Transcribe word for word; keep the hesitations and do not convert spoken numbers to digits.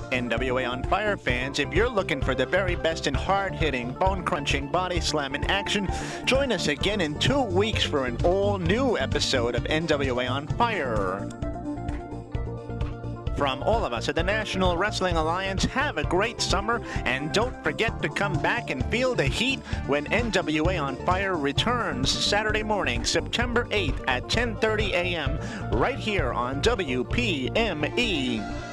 N W A On Fire fans, if you're looking for the very best in hard-hitting, bone-crunching, body-slamming action, join us again in two weeks for an all-new episode of N W A On Fire. From all of us at the National Wrestling Alliance, have a great summer, and don't forget to come back and feel the heat when N W A On Fire returns Saturday morning, September eighth at ten thirty a m right here on W P M E.